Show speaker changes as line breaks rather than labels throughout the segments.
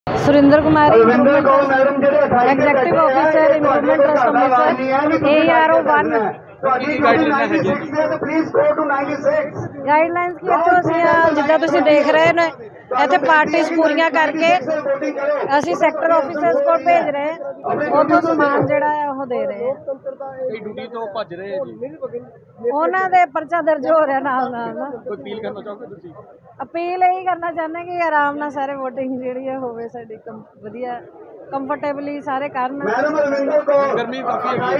Surendra Kumar executive officer improvement trust Amritsar ARO 1 guidelines की तो जिदा तुसीं देख रहे ने इत्थे पार्टीज पूरियां करके असीं सैक्टर ऑफिसर्स को भेज रहे हैं उतों समान जिहड़ा है वो दे रहे हैं
ड्यूटी तो भज रहे हैं जी
उन्हां दे परचा दर्ज हो रहा नाल नाल ना
कोई अपील करना चाहोगे तुसीं
अपील यही करना चाहते कि आराम नाल सारे वोटिंग जिहड़ी है होवे साडी वधिया कंफर्टेबली सारे करन
गर्मी काफी है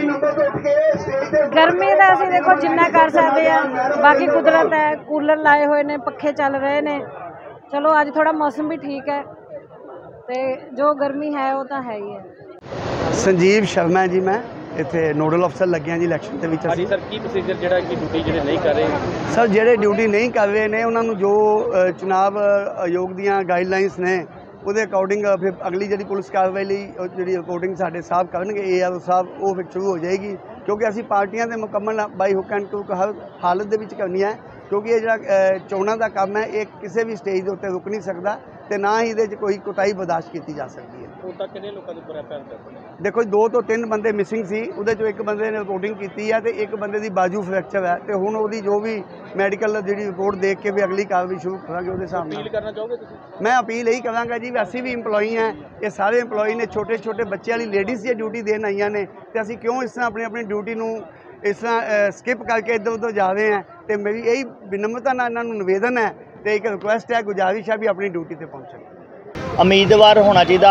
गर्मी का असीं देखो जिन्ना कर सकते हैं बाकी कुदरत है कूलर लाए हुए ने पखे चल रहे ने चलो अज थोड़ा मौसम भी ठीक है तो जो गर्मी है वो तो है ही है।
संजीव शर्मा जी मैं इत्थे नोडल अफसर लगे जी इलैक्शन के विच
सर की प्रोसीजर जिहड़ा कि ड्यूटी जिहड़े नहीं कर रहे
सर जिहड़े ड्यूटी नहीं कर रहे ने उन्हां नूं जो चुनाव आयोग दीयां गाइडलाइनस ने ਉਹਦੇ ਅਕੋਰਡਿੰਗ ਫਿਰ ਅਗਲੀ ਜਿਹੜੀ ਪੁਲਿਸ ਕਾਰਵਾਈ ਲਈ ਜਿਹੜੀ ਰਿਪੋਰਟਿੰਗ ਸਾਡੇ ਸਾਹਿਬ ਕਰਨਗੇ ARO ਸਾਹਿਬ ਉਹ ਫਿਰ ਸ਼ੁਰੂ ਹੋ ਜਾਏਗੀ ਕਿਉਂਕਿ ਅਸੀਂ ਪਾਰਟੀਆਂ ਦੇ ਮੁਕੰਮਲ ਬਾਈ ਹੁੱਕ ਐਂਡ ਕ੍ਰੂਕ ਹਰ ਹਾਲਤ ਦੇ ਵਿੱਚ ਕਰਨੀ ਹੈ ਕਿਉਂਕਿ ਇਹ ਜਿਹੜਾ ਚੋਣਾਂ ਦਾ ਕੰਮ ਹੈ ਇਹ ਕਿਸੇ ਵੀ ਸਟੇਜ ਦੇ ਉੱਤੇ ਰੁਕ ਨਹੀਂ ਸਕਦਾ ਤੇ ਨਾ ਹੀ ਇਹਦੇ 'ਚ ਕੋਈ ਕੋਤਾਹੀ ਬਰਦਾਸ਼ਤ ਕੀਤੀ ਜਾ ਸਕਦੀ ਹੈ।
ਹੁਣ ਤੱਕ ਕਿੰਨੇ ਲੋਕਾਂ ਦੇ ਉੱਪਰ ਐਫਆਈਆਰ ਦਰਜ
देखो 2 तो 3 बंदे मिसिंग सी ਉਹਦੇ ਚੋਂ ਇੱਕ ਬੰਦੇ ਨੇ ਰਿਪੋਰਟਿੰਗ ਕੀਤੀ ਹੈ ਤੇ ਇੱਕ ਬੰਦੇ ਦੀ ਬਾਜੂ ਫ੍ਰੈਕਚਰ ਹੈ ਤੇ ਹੁਣ ਉਹਦੀ ਜੋ ਵੀ ਮੈਡੀਕਲ ਜਿਹੜੀ ਰਿਪੋਰਟ ਦੇਖ ਕੇ ਵੀ ਅਗਲੀ ਕਾਰਵਾਈ ਸ਼ੁਰੂ ਕਰਾਂਗੇ ਉਹਦੇ ਹਿਸਾਬ ਨਾਲ।
ਅਪੀਲ ਕਰਨਾ ਚਾਹੋਗੇ ਤੁਸੀਂ?
ਮੈਂ ਅਪੀਲ ਇਹੀ ਕਰਾਂਗਾ ਜੀ ਵੀ ਅਸੀਂ ਵੀ ਇੰਪਲੋਈ ਹਾਂ ਇਹ ਸਾਰੇ ਇੰਪਲੋਈ ਨੇ ਛੋਟੇ ਛੋਟੇ ਬੱਚਿਆਂ ਵਾਲੀ ਲੇਡੀਜ਼ ਦੀ ਡਿਊਟੀ ਦੇਣ ਆਈਆਂ ਨੇ ਤੇ ਅਸੀਂ ਕਿਉਂ ਇਸ ਤਰ੍ਹਾਂ ਆਪਣੀ ਡਿਊਟੀ ਨੂੰ ਇਸ ਤਰ੍ਹਾਂ ਸਕਿਪ ਕਰਕੇ ਇੱਧਰ ਉੱਧਰ ਜਾ ਰਹੇ ਹਾਂ ਤੇ ਮੇਰੀ ਇਹੀ ਵਿਨਮਰਤਾ ਨਾਲ ਇਹਨਾਂ ਨੂੰ ਨਿਵੇਦਨ ਹੈ ਤੇ ਇੱਕ ਰਿਕੁਐਸਟ ਹੈ ਗੁਜ਼ਾਰਿਸ਼ ਹੈ ਵੀ ਆਪਣੀ ਡਿਊਟੀ ਤੇ ਪਹੁੰਚਣ।
ਉਮੀਦਵਾਰ ਹੋਣਾ ਚਾਹੀਦਾ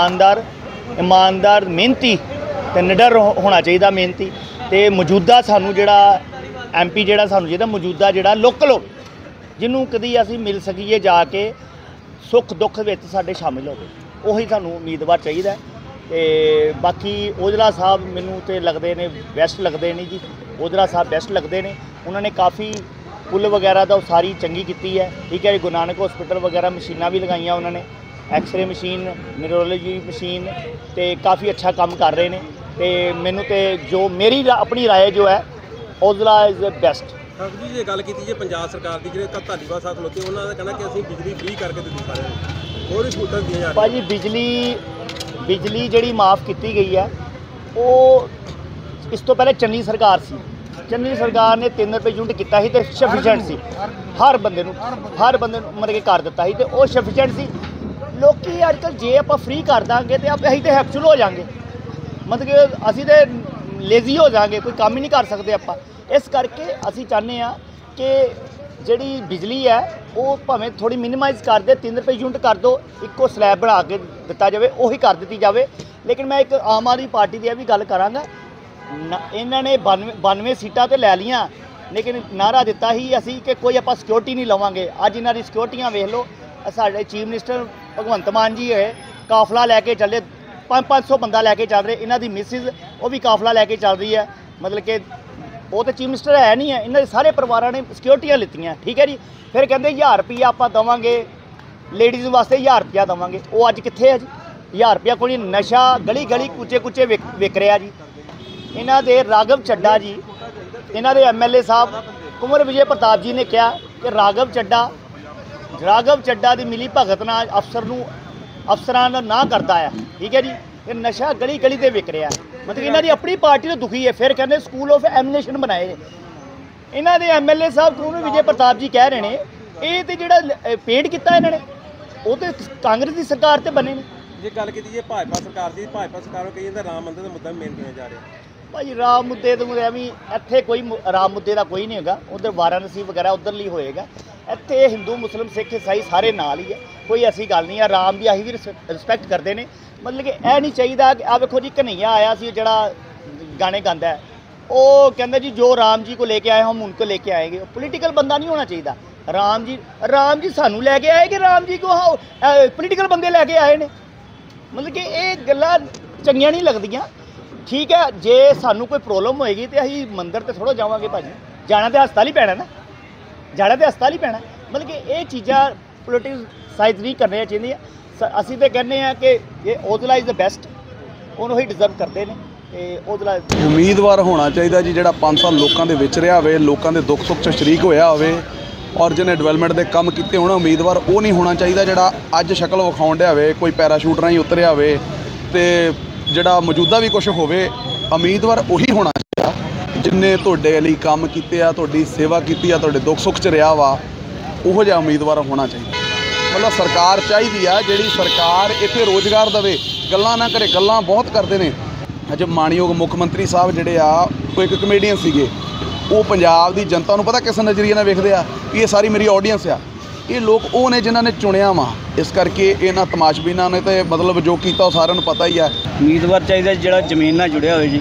ਇਮਾਨਦਾਰ ਮਿਹਨਤੀ ਤੇ ਨਿਡਰ ਹੋਣਾ ਚਾਹੀਦਾ ਮਿਹਨਤੀ ਤੇ ਮੌਜੂਦਾ ਸਾਨੂੰ ਜਿਹੜਾ MP ਜਿਹੜਾ ਸਾਨੂੰ ਚਾਹੀਦਾ ਮੌਜੂਦਾ ਜਿਹੜਾ ਲੋਕਲ ਹੋ ਜਿਹਨੂੰ ਕਦੀ ਅਸੀਂ ਮਿਲ ਸਕੀਏ ਜਾ ਕੇ ਸੁੱਖ ਦੁੱਖ ਵਿੱਚ ਸਾਡੇ ਸ਼ਾਮਿਲ ਹੋਵੇ ਉਹੀ ਸਾਨੂੰ ਉਮੀਦਵਾਰ ਚਾਹੀਦਾ ਤੇ ਬਾਕੀ ਔਜਲਾ ਸਾਹਿਬ ਮੈਨੂੰ ਤੇ ਲੱਗਦੇ ਨੇ ਬੈਸਟ ਲੱਗਦੇ ਨੇ ਜੀ ਔਜਲਾ ਸਾਹਿਬ ਬੈਸਟ ਲੱਗਦੇ ਨੇ ਉਹਨਾਂ ਨੇ ਕਾਫੀ ਪੁੱਲ ਵਗੈਰਾ ਦਾ ਸਾਰੀ ਚੰਗੀ ਕੀਤੀ ਹੈ ਠੀਕ ਹੈ ਜੀ ਗੁਰੂ ਨਾਨਕ ਹਸਪੀਟਲ ਵਗੈਰਾ ਮਸ਼ੀਨਾਂ ਵੀ ਲਗਾਈਆਂ ਉਹਨਾਂ ਨੇ एक्सरे मशीन न्यूरोलॉजी मशीन तो काफ़ी अच्छा काम कर रहे हैं तो मैनू तो जो मेरी अपनी राय जो है औजला इज़ द बेस्ट।
जी जे गल की पंजाब सरकार की जो धालीवाल साथ खलोते उन्होंने कहना कि असं बिजली फ्री करके दी सारे होर सहूलत दी जा
भाजी बिजली जी माफ़ की गई है वो इस तो पहले चन्नी सरकार सी चन्नी सरकार ने 3 रुपए यूनिट किया तो सफिशेंट सी हर बंदे मतलब कि कर दिता तो वो सफिशेंट सी लोग अजकल जे आप फ्री कर देंगे तो असीं तो हैप्चुल हो जाएंगे मतलब कि असीं तो लेजी हो जाएंगे कोई काम ही नहीं कर सकते आप इस करके असीं चाहते हैं कि जी बिजली है वो भावें थोड़ी मिनीमाइज कर दे 3 रुपए यूनिट कर दो एको स्लैब बना के दिता जाए उही कर दी जाए। लेकिन मैं एक आम आदमी पार्टी की भी गल कराँगा इन्होंने 92 सीटां तो लै लियां लेकिन नारा दिता ही असी कि कोई आप सिक्योरिटी नहीं लवांगे अज इन्हां दी सिक्योरिटियां वेख लो साढ़े चीफ मिनिस्टर भगवंत मान जी है काफला लैके चले 500 बंदा लैके चल रहे इन्हां दी मिसिज वो भी काफला लैके चल रही है मतलब कि वो तो चीफ मिनिस्टर है नहीं है इन्हां दे सारे परिवार ने सिक्योरिटियां लित्तियां ठीक है जी फिर कहते 1000 रुपया आप देवांगे लेडीज़ वास्ते 1000 रुपया देवांगे वो अज कित्थे है जी 1000 रुपया कोई नशा गली गली कुचे कुचे विक रहा जी। इन्हां दे राघव चड्डा जी इन्हां दे MLA साहब कुंवर विजय प्रताप जी ने कहा कि राघव चड्डा की मिली भगत नाल अफसरां ना करता है ठीक है जी ये नशा गली गली से विक रहा है मतलब इन्हां दी अपनी पार्टी तो दुखी है फिर कहते स्कूल ऑफ एमिनेशन बनाए इन्हां दे MLA साहब कुंवर विजय प्रताप जी कह रहे हैं ये तो जिहड़ा पेंट किया इन्होंने वो तो कांग्रेस की सरकार से बने ने
जे गल की भाजपा सरकार की भाजपा सरकार कही जाता राम मंदिर का मुद्दा मेन किया जा रहा
भाई राम मुद्दे तो भी इत्थे कोई राम मुद्दे का कोई नहीं होगा उधर वाराणसी वगैरह उधरली होएगा इत्थे हिंदू मुस्लिम सिख ईसाई सारे नाल ही है कोई ऐसी गल नहीं है राम की असीं भी रिस्पैक्ट करते हैं मतलब कि यह नहीं चाहिए कि आ वेखो जी कन्हैया आया सी जिहड़ा गाने गांदा है वो कहंदा जी जो राम जी को लेके आए हम उनको लेके आएंगे पोलीटिकल बंदा नहीं होना चाहिए राम जी सानू लैके आए कि राम जी को पोलीटिकल बंदे लैके आए ने मतलब कि ये गल्लां चंगियां नहीं लगदियां ठीक है जे सानू कोई प्रॉब्लम होएगी तो असीं मंदिर तो थोड़ा जावांगे भाजी जाना तो हस्पताल ही पैना ना मतलब कि ये चीज़ां पोलिटिसाइज नहीं करनी चाहिए असीं तो कहने हैं कि ये औजला इज़ द बेस्ट उन्होंने ही डिजर्व करते हैं ते औजला उम्मीदवार
होना चाहिए जी जिहड़ा 5 साल लोगों के विच रहा होवे लोगों के दुख सुख च शरीक होया होवे ਔਰ ਜਿਹਨੇ ਡਿਵੈਲਪਮੈਂਟ ਦੇ ਕੰਮ ਕੀਤੇ ਹੋਣ ਉਮੀਦਵਾਰ ਉਹ ਨਹੀਂ ਹੋਣਾ ਚਾਹੀਦਾ ਜਿਹੜਾ ਅੱਜ ਸ਼ਕਲ ਵਿਖਾਉਣ ਡਿਆ ਹੋਵੇ, ਕੋਈ ਪੈਰਾਸ਼ੂਟ ਰਾਹੀਂ ਉਤਰਿਆ ਹੋਵੇ। ਤੇ ਜਿਹੜਾ ਮੌਜੂਦਾ ਵੀ ਕੁਝ ਹੋਵੇ, ਉਮੀਦਵਾਰ ਉਹੀ ਹੋਣਾ ਚਾਹੀਦਾ ਜਿਨਨੇ ਤੁਹਾਡੇ ਲਈ ਕੰਮ ਕੀਤੇ ਆ, ਤੁਹਾਡੀ ਸੇਵਾ ਕੀਤੀ ਆ, ਤੁਹਾਡੇ ਦੁੱਖ ਸੁੱਖ 'ਚ ਰਿਹਾ ਵਾ, ਉਹੋ ਜਿਹਾ ਉਮੀਦਵਾਰ ਹੋਣਾ ਚਾਹੀਦਾ। ਮਤਲਬ ਸਰਕਾਰ ਚਾਹੀਦੀ ਆ ਜਿਹੜੀ ਸਰਕਾਰ ਇੱਥੇ ਰੋਜ਼ਗਾਰ ਦੇਵੇ, ਗੱਲਾਂ ਨਾ ਕਰੇ। ਗੱਲਾਂ ਬਹੁਤ ਕਰਦੇ ਨੇ। ਅੱਜ ਮਾਣਯੋਗ ਮੁੱਖ ਮੰਤਰੀ ਸਾਹਿਬ ਜਿਹੜੇ ਆ ਉਹ ਇੱਕ ਕਮੇਡੀਅਨ ਸੀਗੇ। ਉਹ ਪੰਜਾਬ ਦੀ ਜਨਤਾ ਨੂੰ ਪਤਾ ਕਿਸ ਨਜ਼ਰੀਏ ਨਾਲ ਵੇਖਦੇ ਆ ਕਿ ਇਹ ਸਾਰੀ ਮੇਰੀ ਆਡੀਅנס ਆ। ਇਹ ਲੋਕ ਉਹ ਨੇ ਜਿਨ੍ਹਾਂ ਨੇ ਚੁਣਿਆ ਵਾ। ਇਸ ਕਰਕੇ ਇਹਨਾਂ ਤਮਾਸ਼ਬੀਨਾਂ ਨੇ ਤੇ ਮਤਲਬ ਜੋ ਕੀਤਾ ਉਹ ਸਾਰਿਆਂ ਨੂੰ ਪਤਾ ਹੀ ਆ।
ਉਮੀਦਵਾਰ ਚਾਹੀਦਾ ਜਿਹੜਾ ਜ਼ਮੀਨ ਨਾਲ ਜੁੜਿਆ ਹੋਵੇ ਜੀ।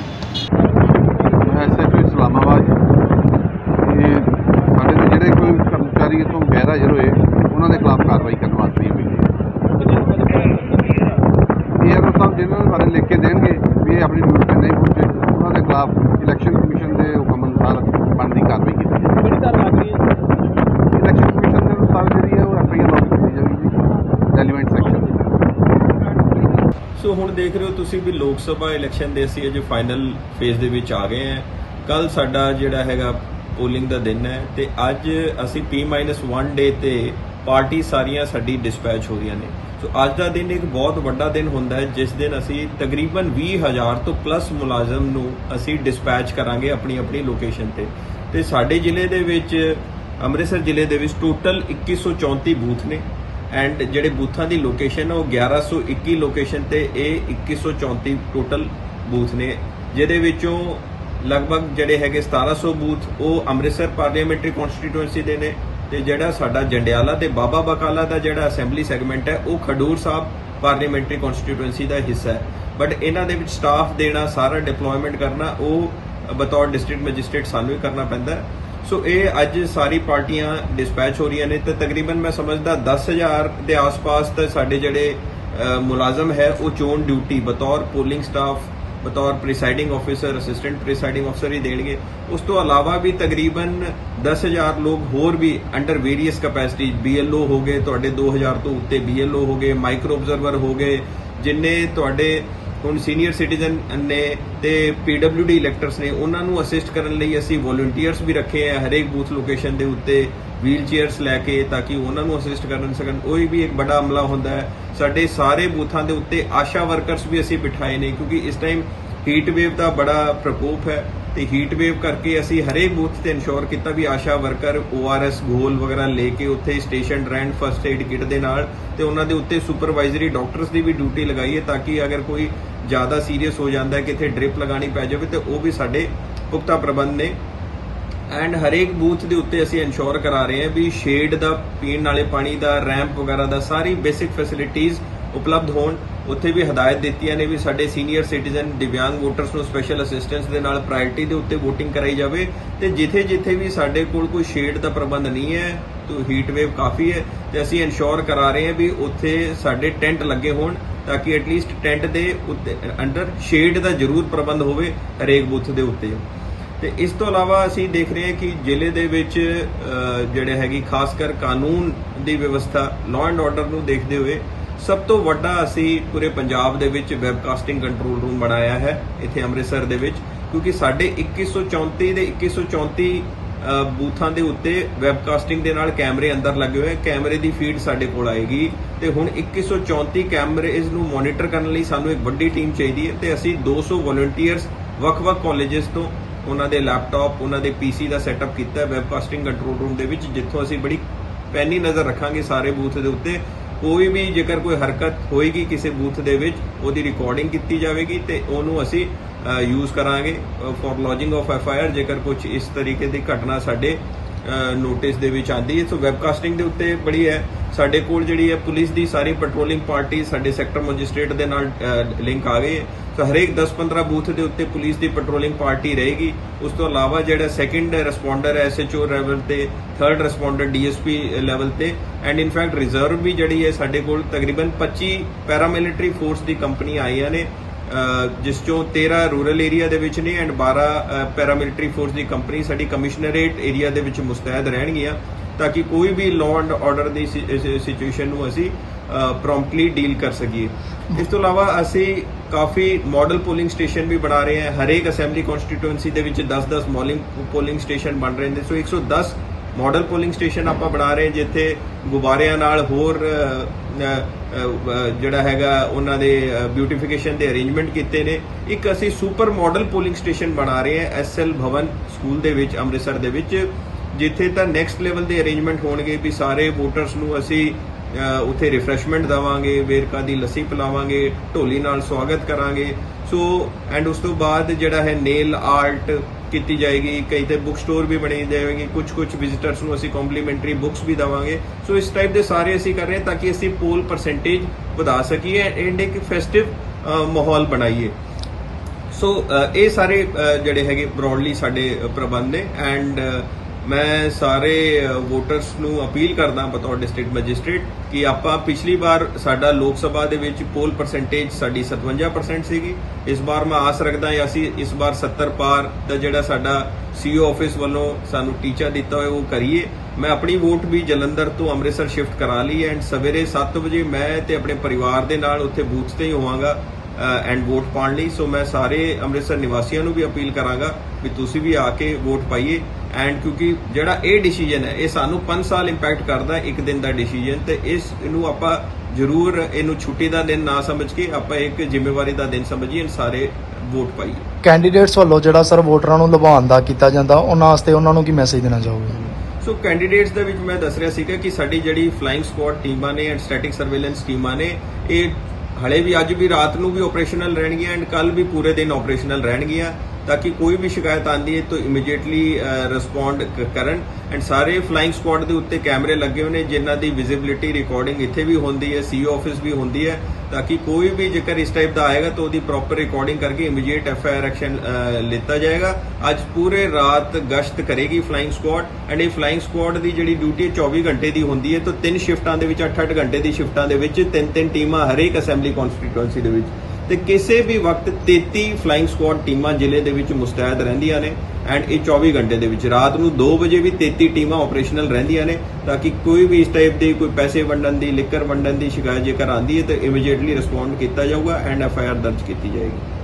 SHO ਇਸਲਾਮਾਬਾਦ ਇਹ ਸਾਡੇ ਦੇ ਜਿਹੜੇ ਕੋਈ ਕਰਮਚਾਰੀ ਇੱਥੋਂ ਗੈਰ ਹਾਜ਼ਰ ਹੋਏ ਉਹਨਾਂ ਦੇ ਖਿਲਾਫ ਕਾਰਵਾਈ ਕਰਨ ਵਾਸਤੇ ਹੋਈ ਹੈ। ਸਾਹਿਬ ਜਿਹਨਾਂ ਨੂੰ ਬਾਰੇ ਲਿਖ ਕੇ ਦੇਣਗੇ ਵੀ ਇਹ ਆਪਣੀ ਡਿਊਟੀ 'ਤੇ ਨਹੀਂ ਪਹੁੰਚੇ, ਉਹਨਾਂ ਦੇ ਖਿਲਾਫ ਇਲੈਕਸ਼ਨ ਕਮਿਸ਼ਨ ਦੇ ਹੁਕਮ ਅਨੁਸਾਰ ਬਣਦੀ ਕਾਰਵਾਈ ਕੀਤੀ ਜਾਵੇਗੀ। ਇਲੈਕਸ਼ਨ ਕਮਿਸ਼ਨ ਦੇ ਅਨੁਸਾਰ ਜਿਹੜੀ ਹੈ ਉਹ FIR ਲੌਂਚ ਕੀਤੀ ਜਾਵੇਗੀ ਜੀ ਰੈਲੀਵੈਂਟ ਸੈਕਸ਼ਨ।
ਸੋ ਹੁਣ ਦੇਖ ਰਹੇ ਹੋ ਤੁਸੀਂ ਵੀ ਲੋਕ ਸਭਾ ਇਲੈਕਸ਼ਨ ਦੇ ਅਸੀਂ ਅਜੇ ਫਾਈਨਲ ਫੇਜ਼ ਦੇ ਵਿੱਚ ਆ ਗਏ ਹਾਂ। ਕੱਲ ਸਾਡਾ ਜਿਹੜਾ ਹੈਗਾ ਪੋਲਿੰਗ ਦਾ ਦਿਨ ਹੈ ਤੇ ਅੱਜ ਅਸੀਂ P-1 ਡੇ ਤੇ ਪਾਰਟੀ ਸਾਰੀਆਂ ਸਾਡੀ ਡਿਸਪੈਚ ਹੋ ਰਹੀਆਂ ਨੇ। ਸੋ ਅੱਜ ਦਾ ਦਿਨ ਇੱਕ ਬਹੁਤ ਵੱਡਾ ਦਿਨ ਹੁੰਦਾ ਹੈ ਜਿਸ ਦਿਨ ਅਸੀਂ ਤਕਰੀਬਨ 20,000 ਤੋਂ ਪਲੱਸ ਮੁਲਾਜ਼ਮ ਨੂੰ ਅਸੀਂ ਡਿਸਪੈਚ ਕਰਾਂਗੇ ਆਪਣੀ ਆਪਣੀ ਲੋਕੇਸ਼ਨ ਤੇ ਸਾਡੇ ਜ਼ਿਲ੍ਹੇ ਦੇ ਵਿੱਚ ਅੰਮ੍ਰਿਤਸਰ ਜ਼ਿਲ੍ਹੇ ਦੇ ਵਿੱਚ ਟੋਟਲ 2134 ਬੂਥ ਨੇ ਐਂਡ ਜਿਹੜੇ ਬੂਥਾਂ ਦੀ ਲੋਕੇਸ਼ਨ ਹੈ ਉਹ 1121 ਲੋਕੇਸ਼ਨ ਤੇ ਇਹ 2134 ਟੋਟਲ ਬੂਥ ਨੇ, ਜਿਹਦੇ ਵਿੱਚੋਂ ਲਗਭਗ ਜਿਹੜੇ ਹੈਗੇ 1700 ਬੂਥ ਉਹ ਅੰਮ੍ਰਿਤਸਰ ਪਾਰਲੀਮੈਂਟਰੀ ਕਨਸਟੀਟੂਐਂਸੀ ਦੇ ਨੇ ਤੇ ਜਿਹੜਾ ਸਾਡਾ ਜੰਡਿਆਲਾ ਤੇ ਬਾਬਾ ਬਕਾਲਾ ਦਾ ਜਿਹੜਾ ਅਸੈਂਬਲੀ ਸੈਗਮੈਂਟ ਹੈ ਉਹ ਖਡੂਰ ਸਾਹਿਬ ਪਾਰਲੀਮੈਂਟਰੀ ਕਨਸਟੀਟੂਐਂਸੀ ਦਾ ਹਿੱਸਾ ਹੈ। ਬਟ ਇਹਨਾਂ ਦੇ ਵਿੱਚ ਸਟਾਫ ਦੇਣਾ, ਸਾਰਾ ਡਿਪਲੋਇਮੈਂਟ ਕਰਨਾ ਉਹ ਬਤੌਰ ਡਿਸਟ੍ਰਿਕਟ ਮੈਜਿਸਟ੍ਰੇਟ ਸਾਨੂੰ ਹੀ ਕਰਨਾ ਪੈਂਦਾ। ਸੋ ਇਹ ਅੱਜ ਸਾਰੀ ਪਾਰਟੀਆਂ ਡਿਸਪੈਚ ਹੋ ਰਹੀਆਂ ਨੇ ਤੇ ਤਕਰੀਬਨ ਮੈਂ ਸਮਝਦਾ 10,000 ਦੇ ਆਸ-ਪਾਸ ਤੇ ਸਾਡੇ ਜਿਹੜੇ ਮੁਲਾਜ਼ਮ ਹੈ ਉਹ ਚੋਣ ਡਿਊਟੀ ਬਤੌਰ ਪੋਲਿੰਗ ਸਟਾਫ, ਬਤੌਰ presiding officer, assistant presiding officer ਹੀ ਦੇਣਗੇ। ਉਸ ਤੋਂ ਇਲਾਵਾ ਵੀ ਤਕਰੀਬਨ 10,000 ਲੋਕ ਹੋਰ ਵੀ ਅੰਡਰ ਵੇਰੀਅਸ ਕੈਪੈਸਿਟੀ, BLO ਹੋ ਗਏ ਤੁਹਾਡੇ 2,000 ਤੋਂ ਉੱਤੇ BLO ਹੋ ਗਏ, ਮਾਈਕਰੋ ਆਬਜ਼ਰਵਰ ਹੋ ਗਏ, ਜਿੰਨੇ ਤੁਹਾਡੇ ਹੁਣ ਸੀਨੀਅਰ ਸਿਟੀਜ਼ਨ ਨੇ ਤੇ PWD ਇਲੈਕਟਰਸ ਨੇ ਉਹਨਾਂ ਨੂੰ ਅਸਿਸਟ ਕਰਨ ਲਈ ਅਸੀਂ ਵੋਲੰਟੀਅਰਸ ਵੀ ਰੱਖੇ ਆ ਹਰੇਕ ਬੂਥ ਲੋਕੇਸ਼ਨ ਦੇ ਉੱਤੇ ਵੀਲ ਚੇਅਰਸ ਲੈ ਕੇ ਤਾਂ ਕਿ ਉਹਨਾਂ ਨੂੰ ਅਸਿਸਟ ਕਰਨ ਸਕਣ। ਉਹ ਵੀ ਇੱਕ ਬੜਾ ਅਮਲਾ ਹੁੰਦਾ ਹੈ। ਸਾਡੇ ਸਾਰੇ ਬੂਥਾਂ ਦੇ ਉੱਤੇ ਆਸ਼ਾ ਵਰਕਰਸ ਵੀ ਅਸੀਂ ਬਿਠਾਏ ਨੇ ਕਿਉਂਕਿ ਇਸ ਟਾਈਮ ਹੀਟ ਵੇਵ ਦਾ ਬੜਾ ਪ੍ਰਕੋਪ ਹੈ ਤੇ ਹੀਟ ਵੇਵ ਕਰਕੇ ਅਸੀਂ ਹਰੇਕ ਬੂਥ ਤੇ ਇਨਸ਼ੋਰ ਕੀਤਾ ਵੀ ਆਸ਼ਾ ਵਰਕਰ ORS ਗੋਲ ਵਗੈਰਾ ਲੈ ਕੇ ਉੱਥੇ ਸਟੇਸ਼ਨ ਰਹਿਣ ਫਸਟ ਏਡ ਕਿਟ ਦੇ ਨਾਲ ਤੇ ਉਹਨਾਂ ਦੇ ਉੱਤੇ ਸੁਪਰਵਾਈਜ਼ਰੀ ਡਾਕਟਰਸ ਦੀ ਵੀ ਡਿਊਟੀ ਲਗਾਈ ਹੈ ਤਾਂ ਕਿ ਅਗਰ ਕੋਈ ਜ਼ਿਆਦਾ ਸੀਰੀਅਸ ਹੋ ਜਾਂਦਾ ਹੈ ਕਿ ਇੱਥੇ ਡ੍ਰਿਪ ਲਗਾਣੀ ਪੈ ਜਾਵੇ ਤੇ ਉਹ ਵੀ ਸਾਡੇ ਪੁਖਤਾ ਪ੍ਰਬੰਧ ਨੇ। ਐਂਡ ਹਰੇਕ ਬੂਥ ਦੇ ਉੱਤੇ ਅਸੀਂ ਇਨਸ਼ੋਰ ਕਰਾ ਰਹੇ ਹਾਂ ਵੀ ਸ਼ੇਡ ਦਾ, ਪੀਣ ਵਾਲੇ ਪਾਣੀ ਦਾ, ਰੈਂਪ ਵਗੈਰਾ ਦਾ ਸਾਰੀ ਬੇਸਿਕ ਫੈਸਿਲਿਟੀਜ਼ ਉਪਲਬਧ ਹੋਣ। ਉੱਥੇ ਵੀ ਹਦਾਇਤ ਦਿੱਤੀਆਂ ਨੇ ਵੀ ਸਾਡੇ ਸੀਨੀਅਰ ਸਿਟੀਜ਼ਨ ਦਿਵਿਆਂਗ ਵੋਟਰਸ ਨੂੰ ਸਪੈਸ਼ਲ ਅਸਿਸਟੈਂਸ ਦੇ ਨਾਲ ਪ੍ਰਾਇੋਰਟੀ ਦੇ ਉੱਤੇ VOTING ਕਰਾਈ ਜਾਵੇ ਤੇ ਜਿੱਥੇ ਵੀ ਸਾਡੇ ਕੋਲ ਕੋਈ ਸ਼ੇਡ ਦਾ ਪ੍ਰਬੰਧ ਨਹੀਂ ਹੈ ਤਾਂ ਹੀਟ ਵੇਵ ਕਾਫੀ ਹੈ ਤੇ ਅਸੀਂ ਇਨਸ਼ੋਰ ਕਰਾ ਰਹੇ ਹਾਂ ਵੀ ਉੱਥੇ ਸਾਡੇ ਟੈਂਟ ਲੱਗੇ ਹੋਣ ਤਾਂ ਕਿ ਐਟਲੀਸਟ ਟੈਂਟ ਦੇ ਉੱਤੇ ਅੰਡਰ ਸ਼ੇਡ ਦਾ ਜ਼ਰੂਰ ਪ੍ਰਬੰਧ ਹੋਵੇ ਹਰੇਕ ਬੂਥ ਦੇ ਉੱਤੇ। ਤੇ ਇਸ ਤੋਂ ਇਲਾਵਾ ਅਸੀਂ ਦੇਖ ਰਹੇ ਹਾਂ ਕਿ ਜ਼ਿਲ੍ਹੇ ਦੇ ਵਿੱਚ ਜਿਹੜੇ ਹੈਗੀ ਖਾਸ ਕਰ ਕਾਨੂੰਨ ਦੀ ਵਿਵਸਥਾ, ਲਾਅ ਐਂਡ ਆਰਡਰ ਨੂੰ ਦੇਖਦੇ ਹੋਏ ਸਭ ਤੋਂ ਵੱਡਾ ਅਸੀਂ ਪੂਰੇ ਪੰਜਾਬ ਦੇ ਵਿੱਚ ਵੈਬਕਾਸਟਿੰਗ ਕੰਟਰੋਲ ਰੂਮ ਬਣਾਇਆ ਹੈ ਇੱਥੇ ਅੰਮ੍ਰਿਤਸਰ ਦੇ ਵਿੱਚ ਕਿਉਂਕਿ ਸਾਡੇ 2134 ਦੇ 2134 ਬੂਥਾਂ ਦੇ ਉੱਤੇ ਵੈਬਕਾਸਟਿੰਗ ਦੇ ਨਾਲ ਕੈਮਰੇ ਅੰਦਰ ਲੱਗੇ ਹੋਏ। ਕੈਮਰੇ ਦੀ ਫੀਡ ਸਾਡੇ ਕੋਲ ਆਏਗੀ ਤੇ ਹੁਣ 2134 ਕੈਮਰੇਜ਼ ਨੂੰ ਮੋਨੀਟਰ ਕਰਨ ਲਈ ਸਾਨੂੰ ਇੱਕ ਵੱਡੀ ਟੀਮ ਚਾਹੀਦੀ ਹੈ ਤੇ ਅਸੀਂ 200 ਵੋਲੰਟੀਅਰਸ ਵੱਖ-ਵੱਖ ਕਾਲਜਸ ਤੋਂ ਉਹਨਾਂ ਦੇ ਲੈਪਟਾਪ, ਉਹਨਾਂ ਦੇ PC ਦਾ ਸੈਟਅਪ ਕੀਤਾ ਹੈ ਵੈਬਕਾਸਟਿੰਗ ਕੰਟਰੋਲ ਰੂਮ ਦੇ ਵਿੱਚ ਜਿੱਥੋਂ ਅਸੀਂ ਬੜੀ ਪੈਨੀ ਨਜ਼ਰ ਰੱਖਾਂਗੇ ਸਾਰੇ ਬੂਥ ਦੇ ਉੱਤੇ। ਕੋਈ ਵੀ ਜੇਕਰ ਕੋਈ ਹਰਕਤ ਹੋਏਗੀ ਕਿਸੇ ਬੂਥ ਦੇ ਵਿੱਚ ਉਹਦੀ ਰਿਕਾਰਡਿੰਗ ਕੀਤੀ ਜਾਵੇਗੀ ਤੇ ਉਹਨੂੰ ਅਸੀਂ ਯੂਜ਼ ਕਰਾਂਗੇ ਫॉर ਲੌਜਿੰਗ ਆਫ FIR ਜੇਕਰ ਕੁਝ ਇਸ ਤਰੀਕੇ ਦੀ ਘਟਨਾ ਸਾਡੇ ਨੋਟਿਸ ਦੇ ਵਿੱਚ ਆਉਂਦੀ ਹੈ। ਸੋ ਵੈਬਕਾਸਟਿੰਗ ਦੇ ਉੱਤੇ ਬੜੀ ਹੈ। ਸਾਡੇ ਕੋਲ ਜਿਹੜੀ ਹੈ ਪੁਲਿਸ ਦੀ ਸਾਰੀ ਪੈਟਰੋਲਿੰਗ ਪਾਰਟੀ ਸਾਡੇ ਸੈਕਟਰ ਮੈਜਿਸਟ੍ਰੇਟ ਦੇ ਨਾਲ ਲਿੰਕ ਆ ਗਏ ਹੈ। ਸੋ ਹਰੇਕ 10-15 ਬੂਥ ਦੇ ਉੱਤੇ ਪੁਲਿਸ ਦੀ ਪੈਟਰੋਲਿੰਗ ਪਾਰਟੀ ਰਹੇਗੀ। ਉਸ ਤੋਂ ਇਲਾਵਾ ਜਿਹੜਾ ਸੈਕਿੰਡ ਰਿਸਪੌਂਡਰ ਹੈ SHO ਲੈਵਲ ਤੇ, ਥਰਡ ਰਿਸਪੌਂਡਰ DSP ਲੈਵਲ ਤੇ ਐਂਡ ਇਨਫੈਕਟ ਰਿਜ਼ਰਵ ਵੀ ਜਿਹੜੀ ਹੈ ਸਾਡੇ ਕੋਲ ਤਕਰੀਬਨ 25 ਪੈਰਾਮਿਲਟਰੀ ਫੋਰਸ ਦੀ ਕੰਪਨੀ ਆਈਆਂ ਨੇ ਜਿਸ ਚੋਂ 13 ਰੂਰਲ ਏਰੀਆ ਦੇ ਵਿੱਚ ਨੇ ਐਂਡ 12 ਪੈਰਾਮਿਲਟਰੀ ਫੋਰਸ ਦੀ ਕੰਪਨੀ ਸਾਡੀ ਕਮਿਸ਼ਨਰੇਟ ਏਰੀਆ ਦੇ ਵਿੱਚ ਮੁਸਤੈਦ ਰਹਿਣਗੀਆਂ ਤਾਂ ਕਿ ਕੋਈ ਵੀ ਲਾਅ ਐਂਡ ਆਰਡਰ ਦੀ ਸਿਚੁਏਸ਼ਨ ਨੂੰ ਅਸੀਂ ਪ੍ਰੋਮਪਟਲੀ ਡੀਲ ਕਰ ਸਕੀਏ। ਇਸ ਤੋਂ ਇਲਾਵਾ ਅਸੀਂ ਕਾਫੀ ਮਾਡਲ ਪੋਲਿੰਗ ਸਟੇਸ਼ਨ ਵੀ ਬਣਾ ਰਹੇ ਹਾਂ। ਹਰੇਕ ਅਸੈਂਬਲੀ ਕਨਸਟੀਟੂਐਂਸੀ ਦੇ ਵਿੱਚ 10-10 ਪੋਲਿੰਗ ਸਟੇਸ਼ਨ ਬਣ ਰਹੇ ਨੇ। ਸੋ 110 ਮਾਡਲ ਪੋਲਿੰਗ ਸਟੇਸ਼ਨ ਆਪਾਂ ਬਣਾ ਰਹੇ ਜਿੱਥੇ ਗੁਬਾਰਿਆਂ ਨਾਲ ਹੋਰ ਜਿਹੜਾ ਹੈਗਾ ਉਹਨਾਂ ਦੇ ਬਿਊਟੀਫਿਕੇਸ਼ਨ ਦੇ ਅਰੇਂਜਮੈਂਟ ਕੀਤੇ ਨੇ। ਇੱਕ ਅਸੀਂ ਸੁਪਰ ਮਾਡਲ ਪੋਲਿੰਗ ਸਟੇਸ਼ਨ ਬਣਾ ਰਹੇ ਹਾਂ SL ਭਵਨ ਸਕੂਲ ਦੇ ਵਿੱਚ ਅੰਮ੍ਰਿਤਸਰ ਦੇ ਵਿੱਚ, ਜਿੱਥੇ ਤਾਂ ਨੈਕਸਟ ਲੈਵਲ ਦੇ ਅਰੇਂਜਮੈਂਟ ਹੋਣਗੇ ਵੀ ਸਾਰੇ ਵੋਟਰਸ ਨੂੰ ਅਸੀਂ ਉੱਥੇ ਰਿਫਰੈਸ਼ਮੈਂਟ ਦੇਵਾਂਗੇ, ਵੇਰਕਾ ਦੀ ਲੱਸੀ ਪਿਲਾਵਾਂਗੇ, ਢੋਲੀ ਨਾਲ ਸਵਾਗਤ ਕਰਾਂਗੇ। ਸੋ ਐਂਡ ਉਸ ਤੋਂ ਬਾਅਦ ਜਿਹੜਾ ਹੈ ਨੇਲ ਆਰਟ ਕੀਤੀ ਜਾਏਗੀ, ਕਈ ਤੇ ਬੁੱਕ ਸਟੋਰ ਵੀ ਬਣੇ ਜਾਏਗੀ, ਕੁਝ ਵਿਜ਼ਿਟਰਸ ਨੂੰ ਅਸੀਂ ਕੰਪਲੀਮੈਂਟਰੀ ਬੁੱਕਸ ਵੀ ਦੇਵਾਂਗੇ। ਸੋ ਇਸ ਟਾਈਪ ਦੇ ਸਾਰੇ ਅਸੀਂ ਕਰ ਰਹੇ ਹਾਂ ਤਾਂ ਕਿ ਅਸੀਂ ਪੋਲ ਪਰਸੈਂਟੇਜ ਵਧਾ ਸਕੀਏ ਐਂਡ ਇੱਕ ਫੈਸਟਿਵ ਮਾਹੌਲ ਬਣਾਈਏ। ਸੋ ਇਹ ਸਾਰੇ ਜਿਹੜੇ ਹੈਗੇ ਬ੍ਰੌਡਲੀ ਸਾਡੇ ਪ੍ਰਬੰਧ ਨੇ ਐਂਡ ਮੈਂ ਸਾਰੇ ਵੋਟਰਸ ਨੂੰ ਅਪੀਲ ਕਰਦਾ ਬਤੌਰ ਡਿਸਟ੍ਰਿਕਟ ਮੈਜਿਸਟ੍ਰੇਟ ਕਿ ਆਪਾਂ ਪਿਛਲੀ ਵਾਰ ਸਾਡਾ ਲੋਕ ਸਭਾ ਦੇ ਵਿੱਚ ਪੋਲ ਪਰਸੈਂਟੇਜ ਸਾਡੀ 57% ਸੀਗੀ। ਇਸ ਵਾਰ ਮੈਂ ਆਸ ਰੱਖਦਾ ਹਾਂ ਅਸੀਂ ਇਸ ਵਾਰ 70 ਪਾਰ ਦਾ ਜਿਹੜਾ ਸਾਡਾ CO ਆਫਿਸ ਵੱਲੋਂ ਸਾਨੂੰ ਟੀਚਾ ਦਿੱਤਾ ਹੋਇਆ ਉਹ ਕਰੀਏ। ਮੈਂ ਆਪਣੀ ਵੋਟ ਵੀ ਜਲੰਧਰ ਤੋਂ ਅੰਮ੍ਰਿਤਸਰ ਸ਼ਿਫਟ ਕਰਾ ਲਈ ਐਂਡ ਸਵੇਰੇ 7 ਵਜੇ ਮੈਂ ਤੇ ਆਪਣੇ ਪਰਿਵਾਰ ਦੇ ਨਾਲ ਉੱਥੇ ਬੂਥ ਤੇ ਹੀ ਹੋਵਾਂਗਾ ਐਂਡ ਵੋਟ ਪਾਉਣ ਲਈ। ਸੋ ਮੈਂ ਸਾਰੇ ਅੰਮ੍ਰਿਤਸਰ ਨਿਵਾਸੀਆਂ ਨੂੰ ਵੀ ਅਪੀਲ ਕਰਾਂਗਾ ਵੀ ਤੁਸੀਂ ਵੀ ਆ ਕੇ ਵੋਟ ਪਾਈਏ ਐਂਡ ਕਿਉਂਕਿ ਜਿਹੜਾ ਇਹ ਡਿਸੀਜਨ ਹੈ ਇਹ ਸਾਨੂੰ 5 ਸਾਲ ਇੰਪੈਕਟ ਕਰਦਾ ਇੱਕ ਦਿਨ ਦਾ ਡਿਸੀਜਨ, ਤੇ ਇਸ ਨੂੰ ਆਪਾਂ ਜ਼ਰੂਰ ਇਹਨੂੰ ਛੁੱਟੀ ਦਾ ਦਿਨ ਨਾ ਸਮਝ ਕੇ ਆਪਾਂ ਇੱਕ ਜ਼ਿੰਮੇਵਾਰੀ ਦਾ ਦਿਨ ਸਮਝੀਏ, ਸਾਰੇ ਵੋਟ ਪਾਈਏ।
ਕੈਂਡੀਡੇਟਸ ਵੱਲੋਂ ਜਿਹੜਾ ਸਰ ਵੋਟਰਾਂ ਨੂੰ ਲੁਭਾਉਣ ਦਾ ਕੀਤਾ ਜਾਂਦਾ ਉਹਨਾਂ ਵਾਸਤੇ ਉਹਨਾਂ ਨੂੰ ਕੀ ਮੈਸੇਜ ਦੇਣਾ ਚਾਹੋਗੇ?
ਸੋ ਕੈਂਡੀਡੇਟਸ ਦੇ ਵਿੱਚ ਮੈਂ ਦੱਸ ਰਿਹਾ ਸੀਗਾ ਕਿ ਸਾਡੀ ਜਿਹੜੀ ਫਲਾਈਂਗ ਸਕੁਆਡ ਟੀਮਾਂ ਨੇ ਐਂਡ ਸਟੈਟਿਕ ਸਰਵੇਲੈਂਸ ਟੀਮਾਂ ਨੇ ਇਹ ਹਲੇ ਵੀ ਅੱਜ ਵੀ ਰਾਤ ਨੂੰ ਵੀ ਆਪਰੇਸ਼ਨਲ ਰਹਿਣਗੀਆਂ ਐਂਡ ਕੱਲ ਵੀ ਪੂਰੇ ਦਿਨ ਆਪਰੇਸ਼ਨਲ ਰਹਿਣਗੀਆਂ ਤਾਂ ਕਿ ਕੋਈ ਵੀ ਸ਼ਿਕਾਇਤ ਆਉਂਦੀ ਹੈ ਤਾਂ ਇਮੀਡੀਏਟਲੀ ਰਿਸਪੌਂਡ ਕਰਨ ਐਂਡ ਸਾਰੇ ਫਲਾਈਂਗ ਸਕੁਆਡ ਦੇ ਉੱਤੇ ਕੈਮਰੇ ਲੱਗੇ ਹੋਏ ਨੇ ਜਿਨ੍ਹਾਂ ਦੀ ਵਿਜ਼ਿਬਿਲਿਟੀ ਰਿਕਾਰਡਿੰਗ ਇੱਥੇ ਵੀ ਹੁੰਦੀ ਹੈ, CO ਆਫਿਸ ਵੀ ਹੁੰਦੀ ਹੈ ਤਾਂ ਕਿ ਕੋਈ ਵੀ ਜੇਕਰ ਇਸ ਟਾਈਪ ਦਾ ਆਏਗਾ ਤਾਂ ਉਹਦੀ ਪ੍ਰੋਪਰ ਰਿਕਾਰਡਿੰਗ ਕਰਕੇ ਇਮੀਡੀਏਟ FIR ਐਕਸ਼ਨ ਲਿੱਤਾ ਜਾਏਗਾ। ਅੱਜ ਪੂਰੇ ਰਾਤ ਗਸ਼ਤ ਕਰੇਗੀ ਫਲਾਈਂਗ ਸਕੁਆਡ ਐਂਡ ਇਹ ਫਲਾਈਂਗ ਸਕੁਆਡ ਦੀ ਜਿਹੜੀ ਡਿਊਟੀ 24 ਘੰਟੇ ਦੀ ਹੁੰਦੀ ਹੈ ਤਾਂ 3 ਸ਼ਿਫਟਾਂ ਦੇ ਵਿੱਚ 8-8 ਘੰਟੇ ਦੀ ਸ਼ਿਫਟਾਂ ਦੇ ਵਿੱਚ 3-3 ਟੀਮਾਂ ਹਰੇਕ ਅਸੈਂਬਲੀ ਕਨਸਟੀਟੂਐਂਸੀ ਦੇ ਵਿੱਚ ਤੇ ਕਿਸੇ ਵੀ ਵਕਤ 33 ਫਲਾਈਂਗ ਸਕੁਆਡ ਟੀਮਾਂ ਜ਼ਿਲ੍ਹੇ ਦੇ ਵਿੱਚ ਮੁਸਤੈਦ ਰਹਿੰਦੀਆਂ ਨੇ ਐਂਡ ਇਹ 24 ਘੰਟੇ ਦੇ ਵਿੱਚ ਰਾਤ ਨੂੰ 2 ਵਜੇ ਵੀ 33 ਟੀਮਾਂ ਆਪਰੇਸ਼ਨਲ ਰਹਿੰਦੀਆਂ ਨੇ ਤਾਂ ਕਿ ਕੋਈ ਵੀ ਇਸ ਟਾਈਪ ਦੀ ਕੋਈ ਪੈਸੇ ਵੰਡਣ ਦੀ, ਲਿਕਰ ਵੰਡਣ ਦੀ ਸ਼ਿਕਾਇਤ ਜੇਕਰ ਆਉਂਦੀ ਹੈ ਤਾਂ ਇਮੀਡੀਏਟਲੀ ਰਿਸਪੌਂਡ ਕੀਤਾ ਜਾਊਗਾ ਐਂਡ FIR ਦਰਜ ਕੀਤੀ ਜਾਏਗੀ।